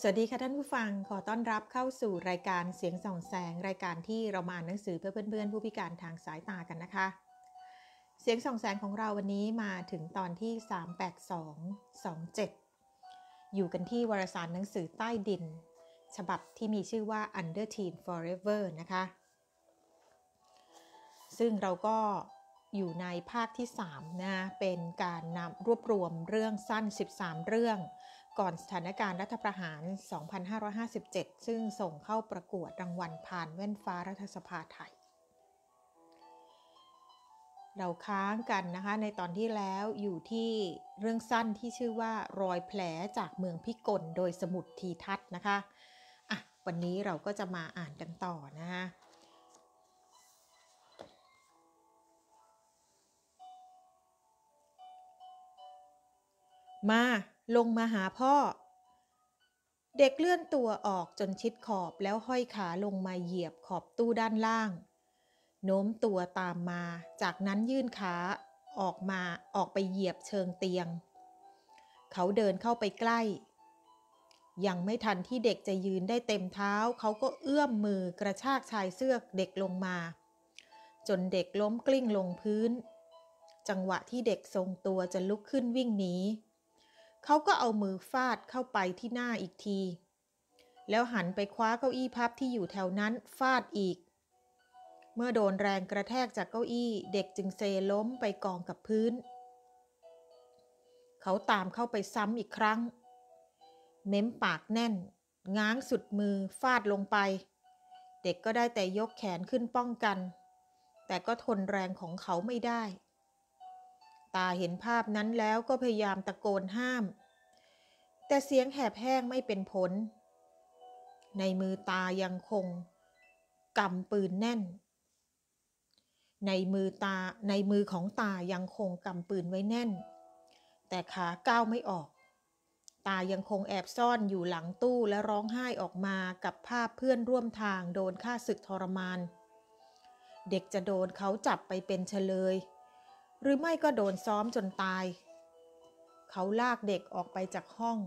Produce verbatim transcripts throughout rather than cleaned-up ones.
สวัสดีค่ะท่านผู้ฟังขอต้อนรับเข้าสู่รายการเสียงส่องแสงรายการที่เรามาอ่านหนังสือเพื่อเพื่อนๆผู้พิการทางสายตากันนะคะเสียงส่องแสงของเราวันนี้มาถึงตอนที่สามแปดสอง สองเจ็ดอยู่กันที่วารสารหนังสือใต้ดินฉบับที่มีชื่อว่า Under Teen Forever นะคะซึ่งเราก็อยู่ในภาคที่สามนะเป็นการนำรวบรวมเรื่องสั้นสิบสามเรื่องก่อนสถานการณ์รัฐประหาร สองพันห้าร้อยห้าสิบเจ็ด ซึ่งส่งเข้าประกวดรางวัลผ่านแว่นฟ้ารัฐสภาไทยเราค้างกันนะคะในตอนที่แล้วอยู่ที่เรื่องสั้นที่ชื่อว่ารอยแผลจากเมืองพิกลโดยสมุดทีทัศน์นะคะอ่ะวันนี้เราก็จะมาอ่านกันต่อนะคะมาลงมาหาพ่อเด็กเลื่อนตัวออกจนชิดขอบแล้วห้อยขาลงมาเหยียบขอบตู้ด้านล่างโน้มตัวตามมาจากนั้นยื่นขาออกมาออกไปเหยียบเชิงเตียงเขาเดินเข้าไปใกล้ยังไม่ทันที่เด็กจะยืนได้เต็มเท้าเขาก็เอื้อมมือกระชากชายเสื้อเด็กลงมาจนเด็กล้มกลิ้งลงพื้นจังหวะที่เด็กทรงตัวจะลุกขึ้นวิ่งหนีเขาก็เอามือฟาดเข้าไปที่หน้าอีกทีแล้วหันไปคว้าเก้าอี้พับที่อยู่แถวนั้นฟาดอีกเมื่อโดนแรงกระแทกจากเก้าอี้เด็กจึงเซล้มไปกองกับพื้นเขาตามเข้าไปซ้ำอีกครั้งเม้มปากแน่นง้างสุดมือฟาดลงไปเด็กก็ได้แต่ยกแขนขึ้นป้องกันแต่ก็ทนแรงของเขาไม่ได้ตาเห็นภาพนั้นแล้วก็พยายามตะโกนห้ามแต่เสียงแหบแห้งไม่เป็นผลในมือตายังคงกำปืนแน่นในมือตาในมือของตายังคงกำปืนไว้แน่นแต่ขาก้าวไม่ออกตายังคงแอบซ่อนอยู่หลังตู้และร้องไห้ออกมากับภาพเพื่อนร่วมทางโดนฆ่าศึกทรมานเด็กจะโดนเขาจับไปเป็นเฉลยหรือไม่ก็โดนซ้อมจนตายเขาลากเด็กออกไปจากห้อง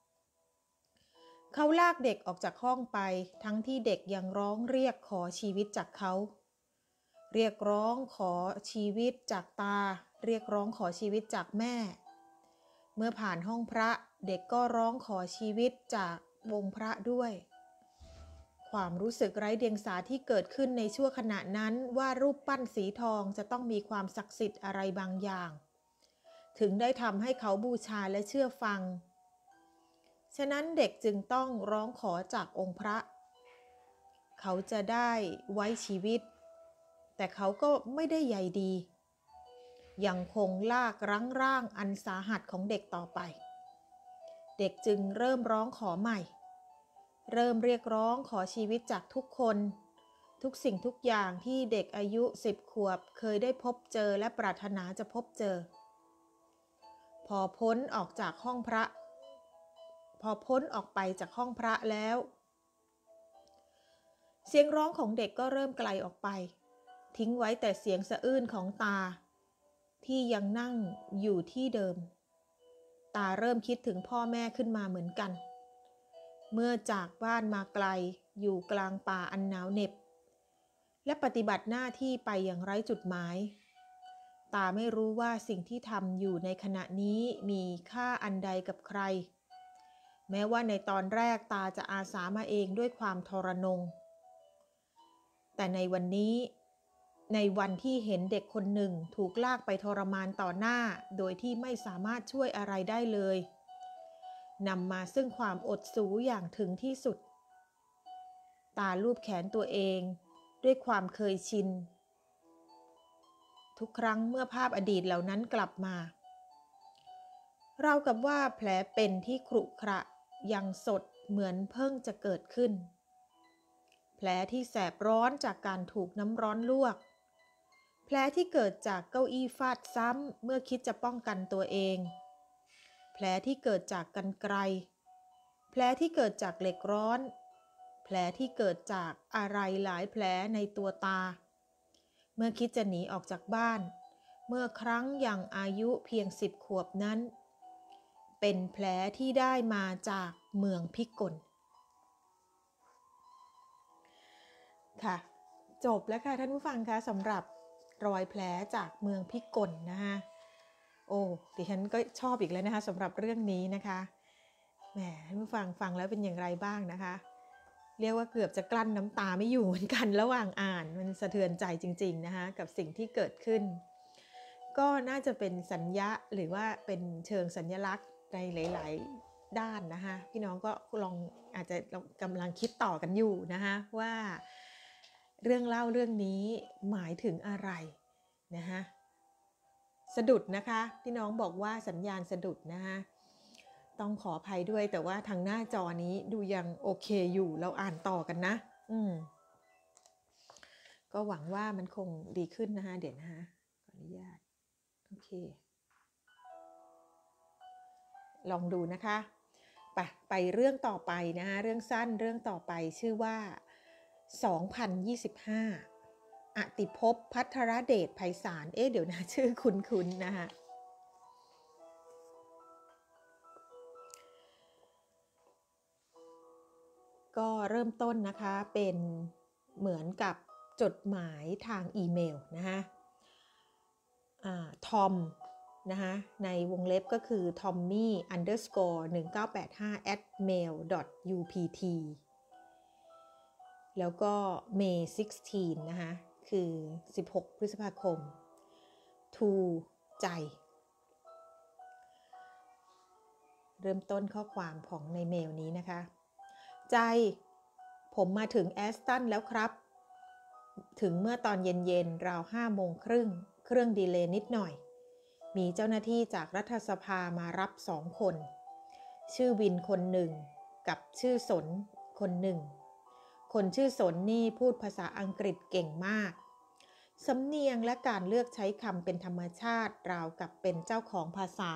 เขาลากเด็กออกจากห้องไปทั้งที่เด็กยังร้องเรียกขอชีวิตจากเขาเรียกร้องขอชีวิตจากตาเรียกร้องขอชีวิตจากแม่เมื่อผ่านห้องพระเด็กก็ร้องขอชีวิตจากวงพระด้วยความรู้สึกไร้เดียงสาที่เกิดขึ้นในชั่วขณะนั้นว่ารูปปั้นสีทองจะต้องมีความศักดิ์สิทธิ์อะไรบางอย่างถึงได้ทำให้เขาบูชาและเชื่อฟังฉะนั้นเด็กจึงต้องร้องขอจากองค์พระเขาจะได้ไว้ชีวิตแต่เขาก็ไม่ได้ใยดียังคงลากรั้งร่างอันสาหัสของเด็กต่อไปเด็กจึงเริ่มร้องขอใหม่เริ่มเรียกร้องขอชีวิตจากทุกคนทุกสิ่งทุกอย่างที่เด็กอายุสิบขวบเคยได้พบเจอและปรารถนาจะพบเจอพอพ้นออกจากห้องพระพอพ้นออกไปจากห้องพระแล้วเสียงร้องของเด็กก็เริ่มไกลออกไปทิ้งไว้แต่เสียงสะอื้นของตาที่ยังนั่งอยู่ที่เดิมตาเริ่มคิดถึงพ่อแม่ขึ้นมาเหมือนกันเมื่อจากบ้านมาไกลอยู่กลางป่าอันหนาวเหน็บและปฏิบัติหน้าที่ไปอย่างไร้จุดหมายตาไม่รู้ว่าสิ่งที่ทำอยู่ในขณะนี้มีค่าอันใดกับใครแม้ว่าในตอนแรกตาจะอาสามาเองด้วยความทรนงแต่ในวันนี้ในวันที่เห็นเด็กคนหนึ่งถูกลากไปทรมานต่อหน้าโดยที่ไม่สามารถช่วยอะไรได้เลยนำมาซึ่งความอดสูอย่างถึงที่สุดตาลูบแขนตัวเองด้วยความเคยชินทุกครั้งเมื่อภาพอดีตเหล่านั้นกลับมาราวกับว่าแผลเป็นที่ขรุขระยังสดเหมือนเพิ่งจะเกิดขึ้นแผลที่แสบร้อนจากการถูกน้ำร้อนลวกแผลที่เกิดจากเก้าอี้ฟาดซ้ำเมื่อคิดจะป้องกันตัวเองแผลที่เกิดจากกรรไกรแผลที่เกิดจากเหล็กร้อนแผลที่เกิดจากอะไรหลายแผลในตัวตาเมื่อคิดจะหนีออกจากบ้านเมื่อครั้งยังอายุเพียงสิบขวบนั้นเปเป็นแผลที่ได้มาจากเมืองพิกลค่ะจบแล้วค่ะท่านผู้ฟังคะสำหรับรอยแผลจากเมืองพิกลนะคะโอ้ดิฉันก็ชอบอีกแล้วนะคะสำหรับเรื่องนี้นะคะแหมท่านผู้ฟังฟังแล้วเป็นอย่างไรบ้างนะคะเรียกว่าเกือบจะกลั้นน้ำตาไม่อยู่เหมือนกันระหว่างอ่านมันสะเทือนใจจริงๆนะคะกับสิ่งที่เกิดขึ้นก็น่าจะเป็นสัญญาหรือว่าเป็นเชิงสัญลักษณ์ในหลายๆด้านนะคะพี่น้องก็ลองอาจจะกำลังคิดต่อกันอยู่นะคะว่าเรื่องเล่าเรื่องนี้หมายถึงอะไรนะคะสะดุดนะคะพี่น้องบอกว่าสัญญาณสะดุดนะคะต้องขออภัยด้วยแต่ว่าทางหน้าจอนี้ดูยังโอเคอยู่เราอ่านต่อกันนะอืมก็หวังว่ามันคงดีขึ้นนะคะเดี๋ยวนะคะขออนุญาตโอเคลองดูนะคะไปไปเรื่องต่อไปนะคะเรื่องสั้นเรื่องต่อไปชื่อว่าสองพันยี่สิบห้าอติภพภัทรเดชไพศาลเอ๊ะเดี๋ยวนะชื่อคุ้นๆนะคะก็เริ่มต้นนะคะเป็นเหมือนกับจดหมายทางอีเมลนะคะทอมนะคะในวงเล็บก็คือ tommy underscore หนึ่งเก้าแปดห้า at mail dot upt แล้วก็ May สิบหกนะคะคือสิบหกพฤษภาคม to ใจเริ่มต้นข้อความของในเมลนี้นะคะใจผมมาถึงแอสตันแล้วครับถึงเมื่อตอนเย็นๆราวห้าโมงครึ่งเครื่องดีเลย์นิดหน่อยมีเจ้าหน้าที่จากรัฐสภามารับสองคนชื่อวินคนหนึ่งกับชื่อสนคนหนึ่งคนชื่อสนนี่พูดภาษาอังกฤษเก่งมากสำเนียงและการเลือกใช้คำเป็นธรรมชาติราวกับเป็นเจ้าของภาษา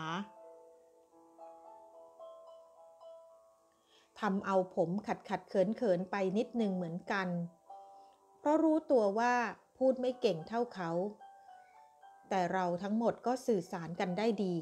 ทำเอาผมขัดขัดเขินเขินไปนิดนึงเหมือนกันเพราะรู้ตัวว่าพูดไม่เก่งเท่าเขาแต่เราทั้งหมดก็สื่อสารกันได้ดี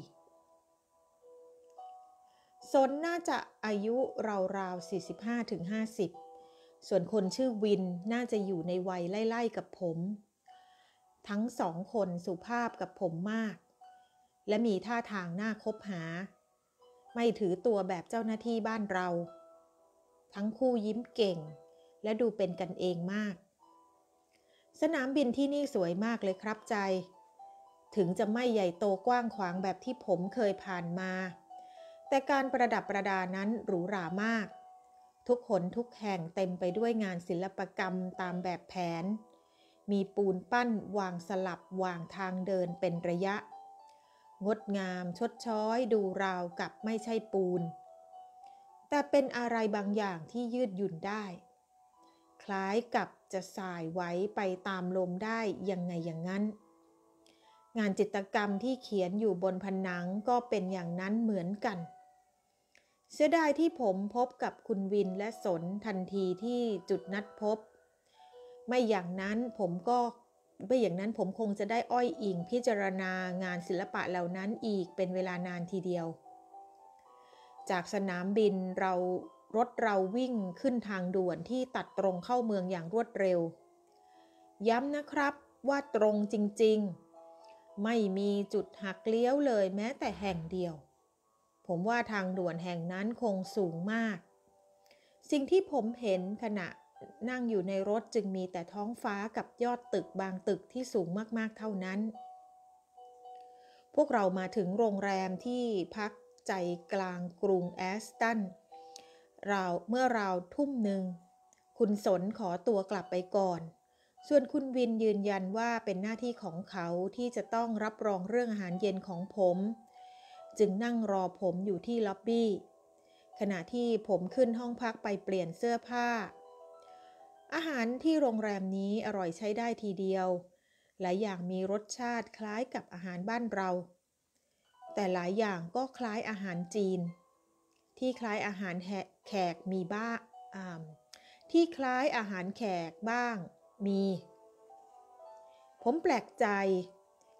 สนน่าจะอายุราวๆ สี่สิบห้าถึงห้าสิบ ส่วนคนชื่อวินน่าจะอยู่ในวัยไล่ๆกับผมทั้งสองคนสุภาพกับผมมากและมีท่าทางน่าคบหาไม่ถือตัวแบบเจ้าหน้าที่บ้านเราทั้งคู่ยิ้มเก่งและดูเป็นกันเองมากสนามบินที่นี่สวยมากเลยครับใจถึงจะไม่ใหญ่โตกว้างขวางแบบที่ผมเคยผ่านมาแต่การประดับประดานั้นหรูหรามากทุกหนทุกแห่งเต็มไปด้วยงานศิลปกรรมตามแบบแผนมีปูนปั้นวางสลับวางทางเดินเป็นระยะงดงามชดช้อยดูราวกับไม่ใช่ปูนแต่เป็นอะไรบางอย่างที่ยืดหยุ่นได้คล้ายกับจะสายไหวไปตามลมได้ยังไงอย่างนั้นงานจิตรกรรมที่เขียนอยู่บนผนังก็เป็นอย่างนั้นเหมือนกันเสียดายที่ผมพบกับคุณวินและสนทันทีที่จุดนัดพบไม่อย่างนั้นผมก็ไม่อย่างนั้นผมคงจะได้อ้อยอิงพิจารณางานศิลปะเหล่านั้นอีกเป็นเวลานานทีเดียวจากสนามบินเรารถเราวิ่งขึ้นทางด่วนที่ตัดตรงเข้าเมืองอย่างรวดเร็วย้ำนะครับว่าตรงจริงๆไม่มีจุดหักเลี้ยวเลยแม้แต่แห่งเดียวผมว่าทางด่วนแห่งนั้นคงสูงมากสิ่งที่ผมเห็นขณะนั่งอยู่ในรถจึงมีแต่ท้องฟ้ากับยอดตึกบางตึกที่สูงมากๆเท่านั้นพวกเรามาถึงโรงแรมที่พักใจกลางกรุงแอสตันราวเมื่อราวทุ่มหนึ่งคุณสนขอตัวกลับไปก่อนส่วนคุณวินยืนยันว่าเป็นหน้าที่ของเขาที่จะต้องรับรองเรื่องอาหารเย็นของผมจึงนั่งรอผมอยู่ที่ล็อบบี้ขณะที่ผมขึ้นห้องพักไปเปลี่ยนเสื้อผ้าอาหารที่โรงแรมนี้อร่อยใช้ได้ทีเดียวหลายอย่างมีรสชาติคล้ายกับอาหารบ้านเราแต่หลายอย่างก็คล้ายอาหารจีนที่คล้ายอาหารแขกมีบ้างที่คล้ายอาหารแขกบ้างมีผมแปลกใจ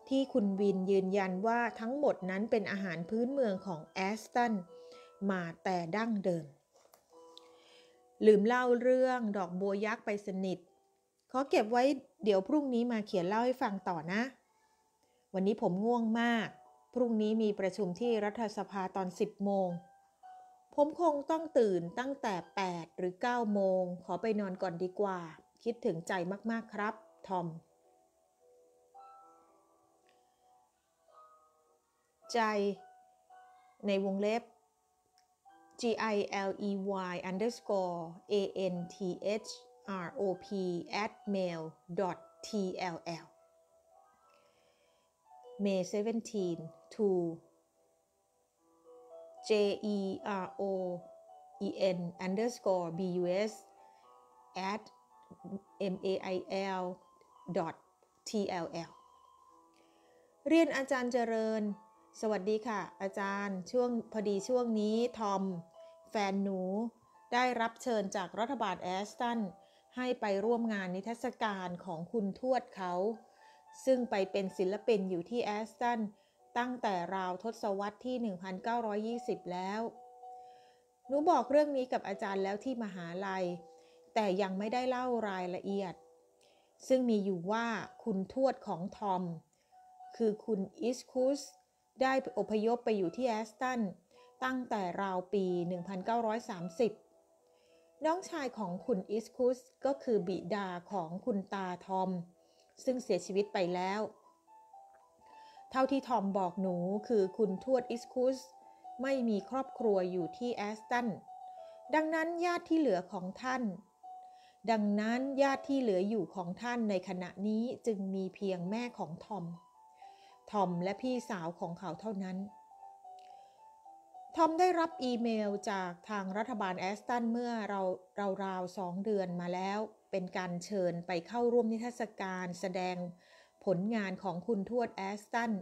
ที่คุณวินยืนยันว่าทั้งหมดนั้นเป็นอาหารพื้นเมืองของแอสตันมาแต่ดั้งเดิมลืมเล่าเรื่องดอกบัวยักษ์ไปสนิทขอเก็บไว้เดี๋ยวพรุ่งนี้มาเขียนเล่าให้ฟังต่อนะวันนี้ผมง่วงมากพรุ่งนี้มีประชุมที่รัฐสภาตอนสิบโมงผมคงต้องตื่นตั้งแต่แปดหรือเก้าโมงขอไปนอนก่อนดีกว่าคิดถึงใจมากๆครับทอมใจในวงเล็บ G I L E Y underscore A N T H R O P at mail dot T L L May seventeenth to J E R O E N underscore B U S at M A I L dot T L L เรียนอาจารย์เจริญสวัสดีค่ะอาจารย์ช่วงพอดีช่วงนี้ทอมแฟนหนูได้รับเชิญจากรัฐบาลแอสตันให้ไปร่วมงานนิทรรศการของคุณทวดเขาซึ่งไปเป็นศิลปินอยู่ที่แอสตันตั้งแต่ราวทศวรรษที่ หนึ่งพันเก้าร้อยยี่สิบ แล้วหนูบอกเรื่องนี้กับอาจารย์แล้วที่มหาลัยแต่ยังไม่ได้เล่ารายละเอียดซึ่งมีอยู่ว่าคุณทวดของทอมคือคุณอิสคุสได้อพยพไปอยู่ที่แอสตันตั้งแต่ราวปี หนึ่งพันเก้าร้อยสามสิบ น้องชายของคุณอิสคุสก็คือบิดาของคุณตาทอมซึ่งเสียชีวิตไปแล้วเท่าที่ทอมบอกหนูคือคุณทวดอิสคุสไม่มีครอบครัวอยู่ที่แอสตันดังนั้นญาติที่เหลือของท่านดังนั้นญาติที่เหลืออยู่ของท่านในขณะนี้จึงมีเพียงแม่ของทอมทอมและพี่สาวของเขาเท่านั้นทอมได้รับอีเมลจากทางรัฐบาลแอสตันเมื่อเราราวๆสองเดือนมาแล้วเป็นการเชิญไปเข้าร่วมนิทรรศการแสดงผลงานของคุณทวดแอสตัน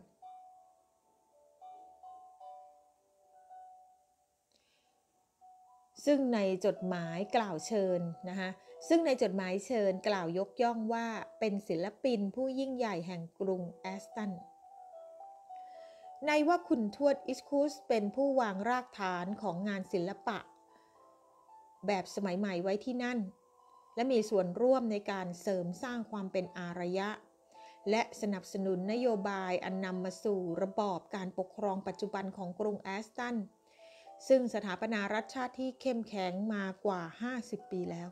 ซึ่งในจดหมายกล่าวเชิญนะคะซึ่งในจดหมายเชิญกล่าวยกย่องว่าเป็นศิลปินผู้ยิ่งใหญ่แห่งกรุงแอสตันในว่าคุณทวดอิสคุสเป็นผู้วางรากฐานของงานศิลปะแบบสมัยใหม่ไว้ที่นั่นและมีส่วนร่วมในการเสริมสร้างความเป็นอารยะและสนับสนุนนโยบายอันนำมาสู่ระบอบการปกครองปัจจุบันของกรุงแอสตันซึ่งสถาปนารัฐชาติที่เข้มแข็งมากว่าห้าสิบปีแล้ว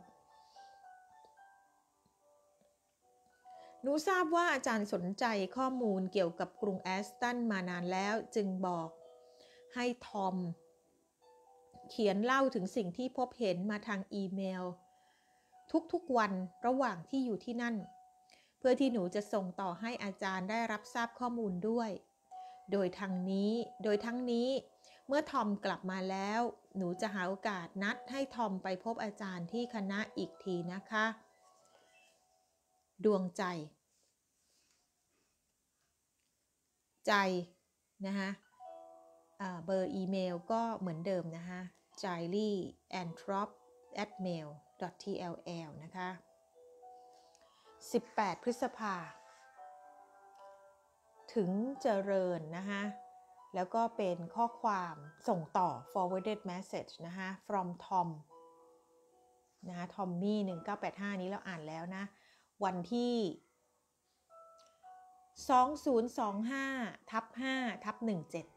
หนูทราบว่าอาจารย์สนใจข้อมูลเกี่ยวกับกรุงแอสตันมานานแล้วจึงบอกให้ทอมเขียนเล่าถึงสิ่งที่พบเห็นมาทางอีเมลทุกๆวันระหว่างที่อยู่ที่นั่นเพื่อที่หนูจะส่งต่อให้อาจารย์ได้รับทราบข้อมูลด้วยโดยทางนี้โดยทั้งนี้เมื่อทอมกลับมาแล้วหนูจะหาโอกาสนัดให้ทอมไปพบอาจารย์ที่คณะอีกทีนะคะดวงใจใจนะคะเบอร์อีเมลก็เหมือนเดิมนะคะ jiley antrop at mail dot t l l นะคะสิบแปดพฤษภาถึงเจริญนะคะแล้วก็เป็นข้อความส่งต่อ forwarded message นะคะ from Tom นะคะ Tommy หนึ่งเก้าแปดห้านี้เราอ่านแล้วนะวันที่สองพันยี่สิบห้าทับห้าทับสิบเจ็ด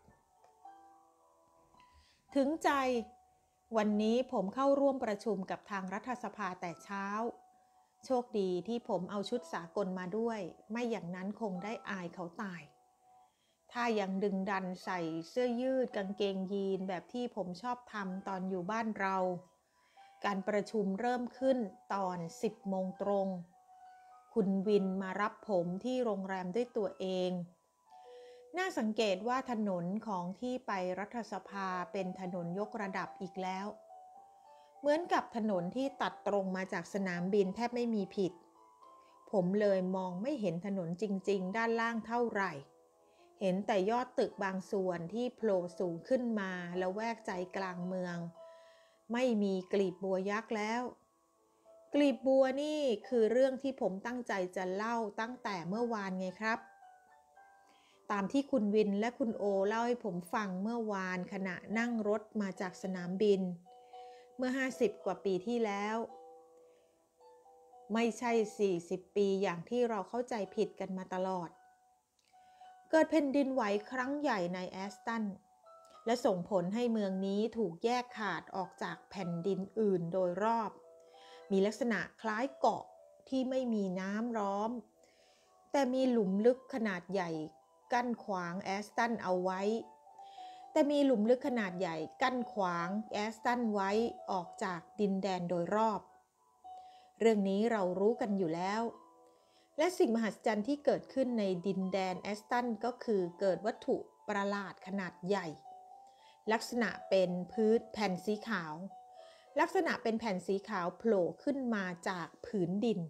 ถึงใจวันนี้ผมเข้าร่วมประชุมกับทางรัฐสภาแต่เช้าโชคดีที่ผมเอาชุดสากลมาด้วยไม่อย่างนั้นคงได้อายเขาตายถ้ายังดึงดันใส่เสื้อยืดกางเกงยีนแบบที่ผมชอบทำตอนอยู่บ้านเราการประชุมเริ่มขึ้นตอนสิบโมงตรงคุณวินมารับผมที่โรงแรมด้วยตัวเองน่าสังเกตว่าถนนของที่ไปรัฐสภาเป็นถนนยกระดับอีกแล้วเหมือนกับถนนที่ตัดตรงมาจากสนามบินแทบไม่มีผิดผมเลยมองไม่เห็นถนนจริงๆด้านล่างเท่าไหร่เห็นแต่ยอดตึกบางส่วนที่โผล่สูงขึ้นมาแล้วแวกใจกลางเมืองไม่มีกลีบบัวยักษ์แล้วกลีบบัวนี่คือเรื่องที่ผมตั้งใจจะเล่าตั้งแต่เมื่อวานไงครับตามที่คุณวินและคุณโอเล่าให้ผมฟังเมื่อวานขณะนั่งรถมาจากสนามบินเมื่อห้าสิบกว่าปีที่แล้วไม่ใช่สี่สิบปีอย่างที่เราเข้าใจผิดกันมาตลอดเกิดแผ่นดินไหวครั้งใหญ่ในแอสตันและส่งผลให้เมืองนี้ถูกแยกขาดออกจากแผ่นดินอื่นโดยรอบมีลักษณะคล้ายเกาะที่ไม่มีน้ำล้อมแต่มีหลุมลึกขนาดใหญ่กั้นขวางแอสตันเอาไว้แต่มีหลุมลึกขนาดใหญ่กั้นขวางแอสตันไว้ออกจากดินแดนโดยรอบเรื่องนี้เรารู้กันอยู่แล้วและสิ่งมหัศจรรย์ที่เกิดขึ้นในดินแดนแอสตันก็คือเกิดวัตถุประหลาดขนาดใหญ่ลักษณะเป็นพื้นแผ่นสีขาวลักษณะเป็นแผ่นสีขาวโผล่ขึ้นมาจากผืนดิน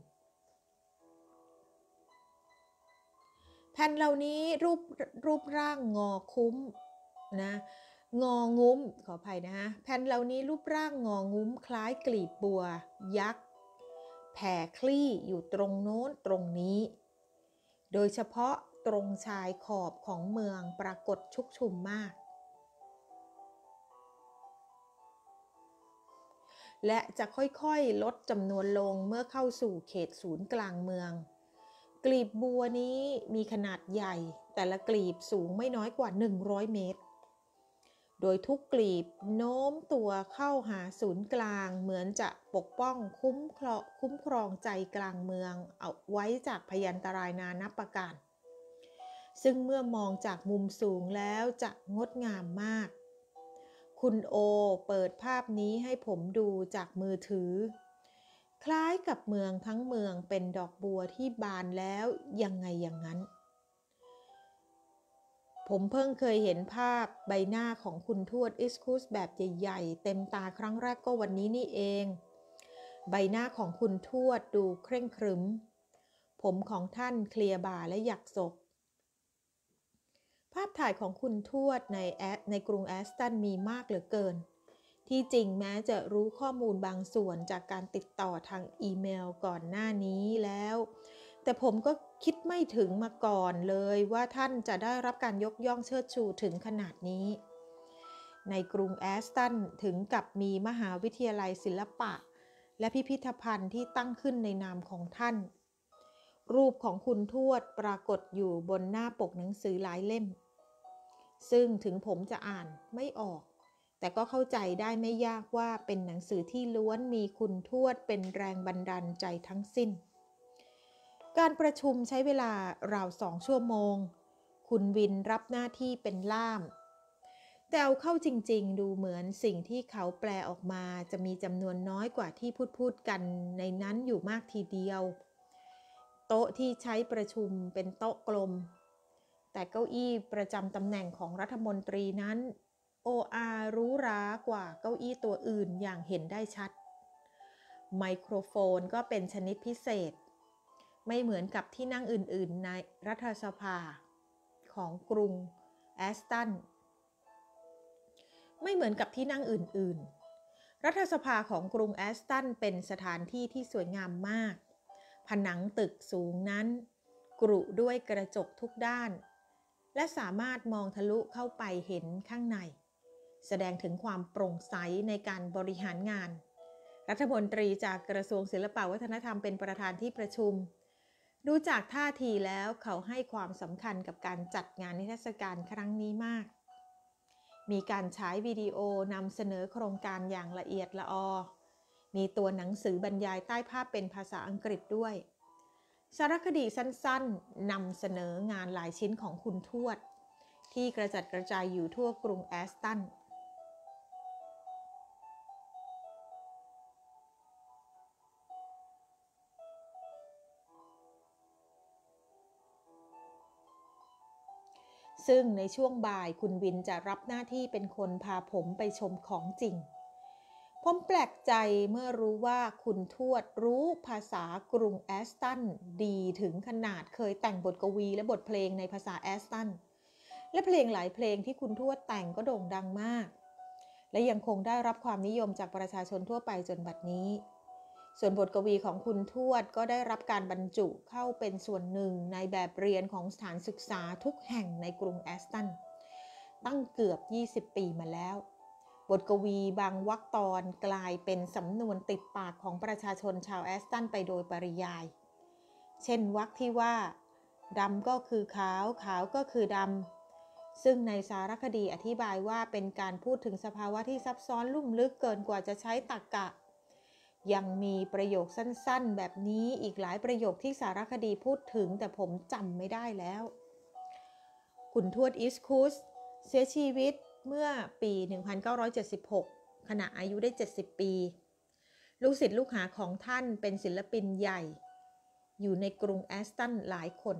แผ่นเหล่านี้รูปรูปร่างงอคุ้มนะงองุ้มขออภัยนะฮะแผ่นเหล่านี้รูปร่างงองุ้มคล้ายกลีบบัวยักษ์แผ่คลี่อยู่ตรงโน้นตรงนี้โดยเฉพาะตรงชายขอบของเมืองปรากฏชุกชุมมากและจะค่อยๆลดจำนวนลงเมื่อเข้าสู่เขตศูนย์กลางเมืองกลีบบัวนี้มีขนาดใหญ่แต่ละกลีบสูงไม่น้อยกว่าหนึ่งร้อยเมตรโดยทุกกลีบโน้มตัวเข้าหาศูนย์กลางเหมือนจะปกป้องคุ้มครองคุ้มครองใจกลางเมืองเอาไว้จากพยันตรายนานับประการซึ่งเมื่อมองจากมุมสูงแล้วจะงดงามมากคุณโอเปิดภาพนี้ให้ผมดูจากมือถือคล้ายกับเมืองทั้งเมืองเป็นดอกบัวที่บานแล้วยังไงอย่างนั้นผมเพิ่งเคยเห็นภาพใบหน้าของคุณทวดอิสคุสแบบใหญ่ๆเต็มตาครั้งแรกก็วันนี้นี่เองใบหน้าของคุณทวดดูเคร่งครึ้มผมของท่านเคลียร์บ่าและหยักศกภาพถ่ายของคุณทวดในแอในกรุงแอสตันมีมากเหลือเกินที่จริงแม้จะรู้ข้อมูลบางส่วนจากการติดต่อทางอีเมลก่อนหน้านี้แล้วแต่ผมก็คิดไม่ถึงมาก่อนเลยว่าท่านจะได้รับการยกย่องเชิดชูถึงขนาดนี้ในกรุงแอสตันถึงกับมีมหาวิทยาลัยศิลปะและพิพิธภัณฑ์ที่ตั้งขึ้นในนามของท่านรูปของคุณทวดปรากฏอยู่บนหน้าปกหนังสือหลายเล่มซึ่งถึงผมจะอ่านไม่ออกแต่ก็เข้าใจได้ไม่ยากว่าเป็นหนังสือที่ล้วนมีคุณทวดเป็นแรงบันดาลใจทั้งสิ้นการประชุมใช้เวลาราวสองชั่วโมงคุณวินรับหน้าที่เป็นล่ามแต่เอาเข้าจริงๆดูเหมือนสิ่งที่เขาแปลออกมาจะมีจำนวนน้อยกว่าที่พูดพูดกันในนั้นอยู่มากทีเดียวโต๊ะที่ใช้ประชุมเป็นโต๊ะกลมแต่เก้าอี้ประจำตำแหน่งของรัฐมนตรีนั้นโออาหรูหรากว่าเก้าอี้ตัวอื่นอย่างเห็นได้ชัดไมโครโฟนก็เป็นชนิดพิเศษไม่เหมือนกับที่นั่งอื่นๆในรัฐสภาของกรุงแอสตันไม่เหมือนกับที่นั่งอื่นๆรัฐสภาของกรุงแอสตันเป็นสถานที่ที่สวยงามมากผนังตึกสูงนั้นกรุด้วยกระจกทุกด้านและสามารถมองทะลุเข้าไปเห็นข้างในแสดงถึงความโปร่งใสในการบริหารงานรัฐมนตรีจากกระทรวงศิลปวัฒนธรรมเป็นประธานที่ประชุมดูจากท่าทีแล้วเขาให้ความสำคัญกับการจัดงานนิทรรศการครั้งนี้มากมีการฉายวิดีโอนำเสนอโครงการอย่างละเอียดละออมีตัวหนังสือบรรยายใต้ภาพเป็นภาษาอังกฤษด้วยสารคดีสั้นๆนำเสนองานหลายชิ้นของคุณทวดที่กระจัดกระจายอยู่ทั่วกรุงแอสตันซึ่งในช่วงบ่ายคุณวินจะรับหน้าที่เป็นคนพาผมไปชมของจริงผมแปลกใจเมื่อรู้ว่าคุณทวดรู้ภาษากรุงแอสตันดีถึงขนาดเคยแต่งบทกวีและบทเพลงในภาษาแอสตันและเพลงหลายเพลงที่คุณทวดแต่งก็โด่งดังมากและยังคงได้รับความนิยมจากประชาชนทั่วไปจนบัดนี้ส่วนบทกวีของคุณทวดก็ได้รับการบรรจุเข้าเป็นส่วนหนึ่งในแบบเรียนของสถานศึกษาทุกแห่งในกรุงแอสตันตั้งเกือบยี่สิบปีมาแล้วบทกวีบางวรรคตอนกลายเป็นสำนวนติดปากของประชาชนชาวแอสตันไปโดยปริยายเช่นวรรคที่ว่าดำก็คือขาวขาวก็คือดำซึ่งในสารคดีอธิบายว่าเป็นการพูดถึงสภาวะที่ซับซ้อนลุ่มลึกเกินกว่าจะใช้ตรรกะยังมีประโยคสั้นๆแบบนี้อีกหลายประโยคที่สารคดีพูดถึงแต่ผมจำไม่ได้แล้วคุณทวดอีสคูสเสียชีวิตเมื่อปี หนึ่งพันเก้าร้อยเจ็ดสิบหก ขณะอายุได้ เจ็ดสิบ ปีลูกศิษย์ลูกหาของท่านเป็นศิลปินใหญ่อยู่ในกรุงแอสตันหลายคน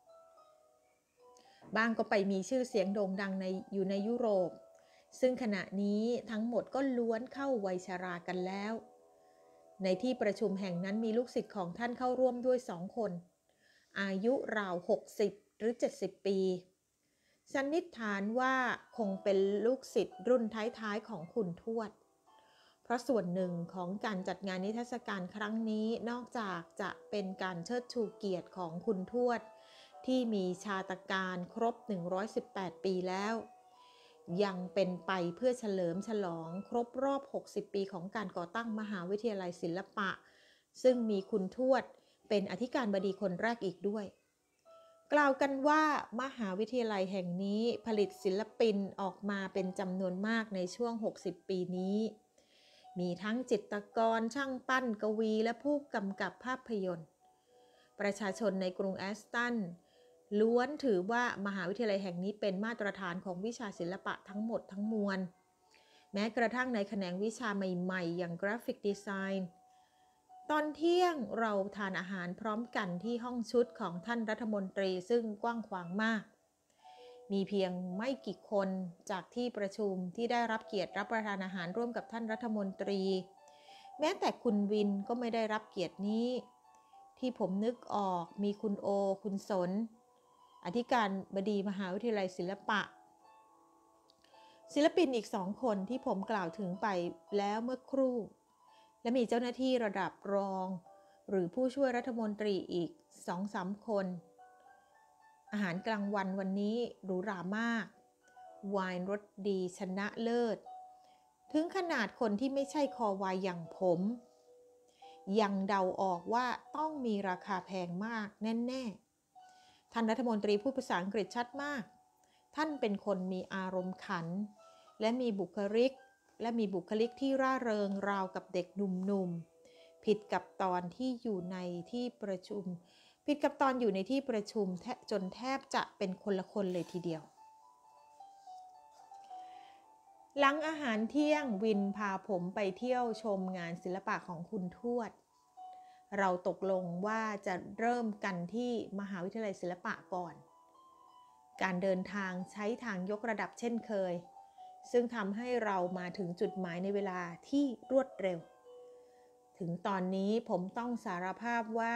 บางก็ไปมีชื่อเสียงโด่งดังในอยู่ในยุโรปซึ่งขณะนี้ทั้งหมดก็ล้วนเข้าวัยชรากันแล้วในที่ประชุมแห่งนั้นมีลูกศิษย์ของท่านเข้าร่วมด้วยสองคนอายุราวหกสิบหรือเจ็ดสิบปีสันนิษฐานว่าคงเป็นลูกศิษย์รุ่นท้ายๆของคุณทวดเพราะส่วนหนึ่งของการจัดงานนิทรรศการครั้งนี้นอกจากจะเป็นการเชิดชูเกียรติของคุณทวดที่มีชาตการครบหนึ่งร้อยสิบแปดปีแล้วยังเป็นไปเพื่อเฉลิมฉลองครบรอบหกสิบปีของการก่อตั้งมหาวิทยาลัยศิลปะซึ่งมีคุณทวดเป็นอธิการบดีคนแรกอีกด้วยกล่าวกันว่ามหาวิทยาลัยแห่งนี้ผลิตศิลปินออกมาเป็นจำนวนมากในช่วงหกสิบปีนี้มีทั้งจิตรกรช่างปั้นกวีและผู้กำกับภาพยนตร์ประชาชนในกรุงแอสตันล้วนถือว่ามหาวิทยาลัยแห่งนี้เป็นมาตรฐานของวิชาศิลปะทั้งหมดทั้งมวลแม้กระทั่งในแขนงวิชาใหม่ๆอย่างกราฟิกดีไซน์ตอนเที่ยงเราทานอาหารพร้อมกันที่ห้องชุดของท่านรัฐมนตรีซึ่งกว้างขวางมากมีเพียงไม่กี่คนจากที่ประชุมที่ได้รับเกียรติรับประทานอาหารร่วมกับท่านรัฐมนตรีแม้แต่คุณวินก็ไม่ได้รับเกียรตินี้ที่ผมนึกออกมีคุณโอคุณสนอธิการบดีมหาวิทยาลัยศิลปะศิลปินอีกสองคนที่ผมกล่าวถึงไปแล้วเมื่อครู่และมีเจ้าหน้าที่ระดับรองหรือผู้ช่วยรัฐมนตรีอีก สองถึงสาม คนอาหารกลางวันวันนี้หรูหรามากไวน์รสดีชนะเลิศถึงขนาดคนที่ไม่ใช่คอวายอย่างผมยังเดาออกว่าต้องมีราคาแพงมากแน่ๆท่านรัฐมนตรีพูดภาษาอังกฤษชัดมากท่านเป็นคนมีอารมณ์ขันและมีบุคลิกและมีบุคลิกที่ร่าเริงราวกับเด็กหนุ่มๆผิดกับตอนที่อยู่ในที่ประชุมผิดกับตอนอยู่ในที่ประชุมจนแทบจะเป็นคนละคนเลยทีเดียวหลังอาหารเที่ยงวินพาผมไปเที่ยวชมงานศิลปะของคุณทวดเราตกลงว่าจะเริ่มกันที่มหาวิทยาลัยศิลปะก่อนการเดินทางใช้ทางยกระดับเช่นเคยซึ่งทำให้เรามาถึงจุดหมายในเวลาที่รวดเร็วถึงตอนนี้ผมต้องสารภาพว่า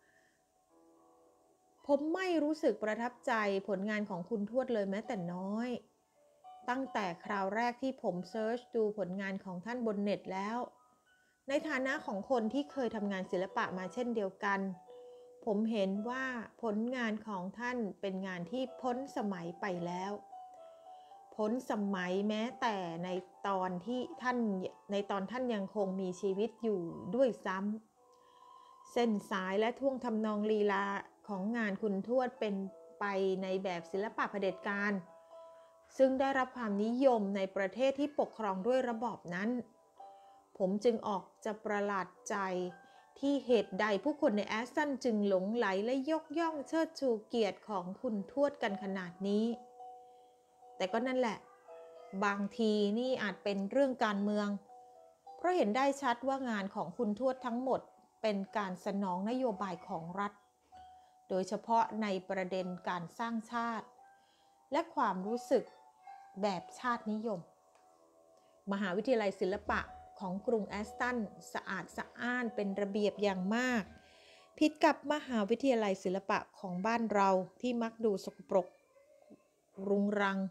ผมไม่รู้สึกประทับใจผลงานของคุณทวดเลยแม้แต่น้อยตั้งแต่คราวแรกที่ผมเซิร์ชดูผลงานของท่านบนเน็ตแล้วในฐานะของคนที่เคยทำงานศิลปะมาเช่นเดียวกันผมเห็นว่าผลงานของท่านเป็นงานที่พ้นสมัยไปแล้วพ้นสมัยแม้แต่ในตอนที่ท่านในตอนท่านยังคงมีชีวิตอยู่ด้วยซ้ำเส้นสายและท่วงทำนองลีลาของงานคุณทวดเป็นไปในแบบศิลปะเผด็จการซึ่งได้รับความนิยมในประเทศที่ปกครองด้วยระบอบนั้นผมจึงออกจะประหลาดใจที่เหตุใดผู้คนในแอสตันจึงหลงไหลและยกย่องเชิดชูเกียรติของคุณทวดกันขนาดนี้แต่ก็นั่นแหละบางทีนี่อาจเป็นเรื่องการเมืองเพราะเห็นได้ชัดว่างานของคุณทวดทั้งหมดเป็นการสนองนโยบายของรัฐโดยเฉพาะในประเด็นการสร้างชาติและความรู้สึกแบบชาตินิยมมหาวิทยาลัยศิลปะของกรุงแอสตันสะอาดสะอ้านเป็นระเบียบอย่างมากผิดกับมหาวิทยาลัยศิลปะของบ้านเราที่มักดูสกปรกรุงรัง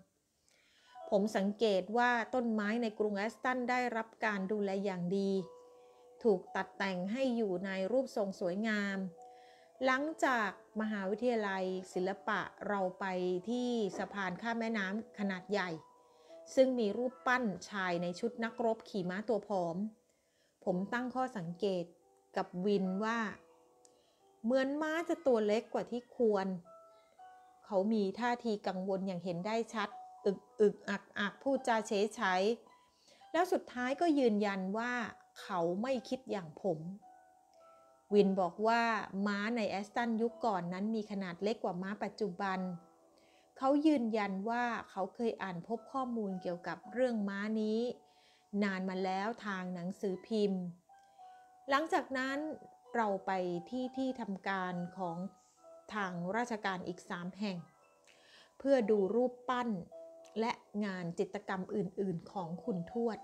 ผมสังเกตว่าต้นไม้ในกรุงแอสตันได้รับการดูแลอย่างดีถูกตัดแต่งให้อยู่ในรูปทรงสวยงามหลังจากมหาวิทยาลัยศิลปะเราไปที่สะพานข้ามแม่น้ำขนาดใหญ่ซึ่งมีรูปปั้นชายในชุดนักรบขี่ม้าตัวผอมผมตั้งข้อสังเกตกับวินว่าเหมือนม้าจะตัวเล็กกว่าที่ควรเขามีท่าทีกังวลอย่างเห็นได้ชัดอึกอึกอักอักพูดจาเฉยเฉยแล้วสุดท้ายก็ยืนยันว่าเขาไม่คิดอย่างผมวินบอกว่าม้าในแอสตันยุคก่อนนั้นมีขนาดเล็กกว่าม้าปัจจุบันเขายืนยันว่าเขาเคยอ่านพบข้อมูลเกี่ยวกับเรื่องม้านี้นานมาแล้วทางหนังสือพิมพ์หลังจากนั้นเราไปที่ที่ทำการของทางราชการอีกสามแห่งเพื่อดูรูปปั้นและงานจิตรกรรมอื่นๆของคุณทวด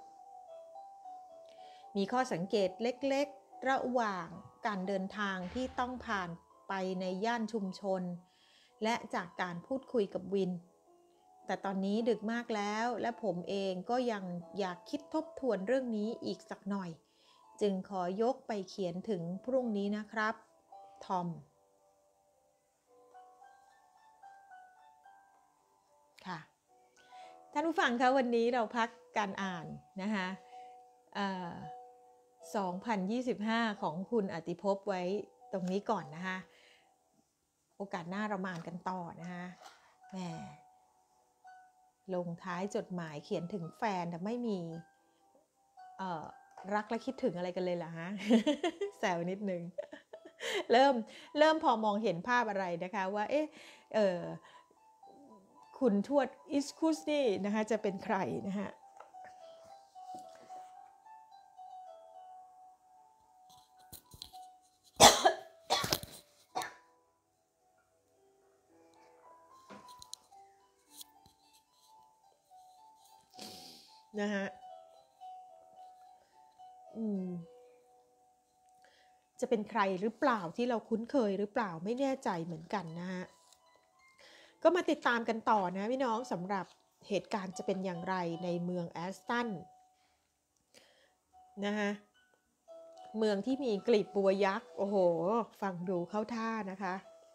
มีข้อสังเกตเล็กๆระหว่างการเดินทางที่ต้องผ่านไปในย่านชุมชนและจากการพูดคุยกับวินแต่ตอนนี้ดึกมากแล้วและผมเองก็ยังอยากคิดทบทวนเรื่องนี้อีกสักหน่อยจึงขอยกไปเขียนถึงพรุ่งนี้นะครับทอมค่ะท่านผู้ฟังคะวันนี้เราพักการอ่านนะคะสองพันยี่สิบห้าของคุณอติภพไว้ตรงนี้ก่อนนะคะโอกาสหน้าเรามาอ่านกันต่อนะคะแหมลงท้ายจดหมายเขียนถึงแฟนแต่ไม่มีเอ่อรักและคิดถึงอะไรกันเลยเหรอฮะ แซวนิดนึง เริ่มเริ่มพอมองเห็นภาพอะไรนะคะว่าเอ๊ะเออคุณทวดอิสคุสนี่นะคะจะเป็นใครนะคะนะฮะอืมจะเป็นใครหรือเปล่าที่เราคุ้นเคยหรือเปล่าไม่แน่ใจเหมือนกันนะฮะก็มาติดตามกันต่อนะพี่น้องสำหรับเหตุการณ์จะเป็นอย่างไรในเมืองแอสตันนะฮะเมืองที่มีกลีบบัวยักษ์โอ้โหฟังดูเข้าท่านะคะ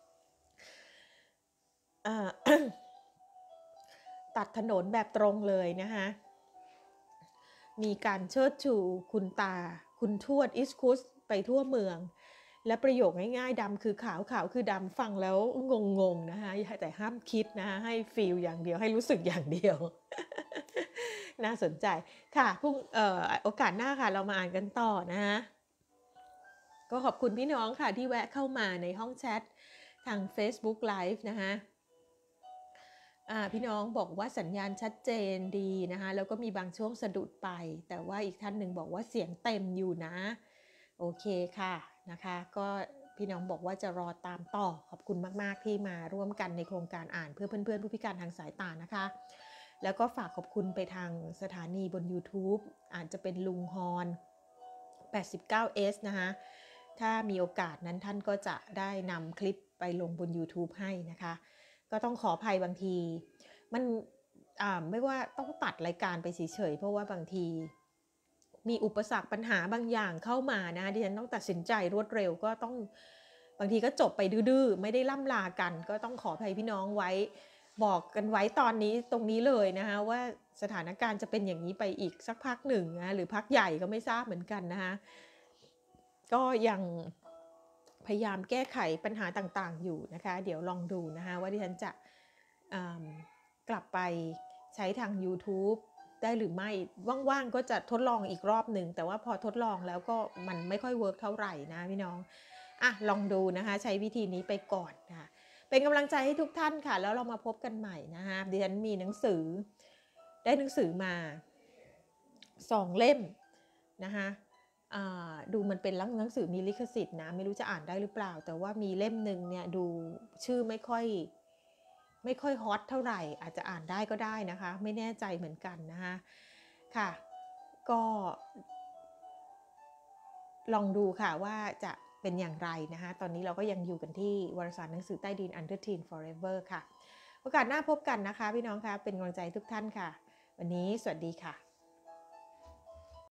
ตัดถนนแบบตรงเลยนะคะมีการเชิดชูคุณตาคุณทวดอิสคุสไปทั่วเมืองและประโยคง่ายๆดำคือขาวขาวคือดำฟังแล้วงงๆนะคะแต่ห้ามคิดนะคะให้ฟีลอย่างเดียวให้รู้สึกอย่างเดียว น่าสนใจค่ะพรุ่งเอ่อโอกาสหน้าค่ะเรามาอ่านกันต่อนะคะก็ขอบคุณพี่น้องค่ะที่แวะเข้ามาในห้องแชททาง Facebook Live นะคะพี่น้องบอกว่าสัญญาณชัดเจนดีนะคะแล้วก็มีบางช่วงสะดุดไปแต่ว่าอีกท่านหนึ่งบอกว่าเสียงเต็มอยู่นะโอเคค่ะนะคะก็พี่น้องบอกว่าจะรอตามต่อขอบคุณมากๆที่มาร่วมกันในโครงการอ่านเพื่อเพื่อนๆผู้พิการทางสายตานะคะแล้วก็ฝากขอบคุณไปทางสถานีบน YouTube อาจจะเป็นลุงฮอนแปดสิบเก้าเอส นะคะถ้ามีโอกาสนั้นท่านก็จะได้นำคลิปไปลงบน YouTube ให้นะคะก็ต้องขออภัยบางทีมันไม่ว่าต้องตัดรายการไปเฉยๆเพราะว่าบางทีมีอุปสรรคปัญหาบางอย่างเข้ามานะดิฉันต้องตัดสินใจรวดเร็วก็ต้องบางทีก็จบไปดื้อๆไม่ได้ล่ำลากันก็ต้องขออภัยพี่น้องไว้บอกกันไว้ตอนนี้ตรงนี้เลยนะคะว่าสถานการณ์จะเป็นอย่างนี้ไปอีกสักพักหนึ่งนะหรือพักใหญ่ก็ไม่ทราบเหมือนกันนะคะก็ยังพยายามแก้ไขปัญหาต่างๆอยู่นะคะเดี๋ยวลองดูนะคะว่าดิฉันจะกลับไปใช้ทาง YouTube ได้หรือไม่ว่างๆก็จะทดลองอีกรอบหนึ่งแต่ว่าพอทดลองแล้วก็มันไม่ค่อยเวิร์กเท่าไหร่นะพี่น้องอ่ะลองดูนะคะใช้วิธีนี้ไปก่อนค่ะเป็นกำลังใจให้ทุกท่านค่ะแล้วเรามาพบกันใหม่นะคะดิฉันมีหนังสือได้หนังสือมาสองเล่มนะคะดูมันเป็นหนังสือมีลิขสิทธิ์นะไม่รู้จะอ่านได้หรือเปล่าแต่ว่ามีเล่มหนึ่งเนี่ยดูชื่อไม่ค่อยไม่ค่อยฮอตเท่าไหร่อาจจะอ่านได้ก็ได้นะคะไม่แน่ใจเหมือนกันนะคะค่ะก็ลองดูค่ะว่าจะเป็นอย่างไรนะคะตอนนี้เราก็ยังอยู่กันที่วารสารหนังสือใต้ดิน Under Teen Forever ค่ะโอกาสหน้าพบกันนะคะพี่น้องคะเป็นกำลังใจทุกท่านค่ะวันนี้สวัสดีค่ะ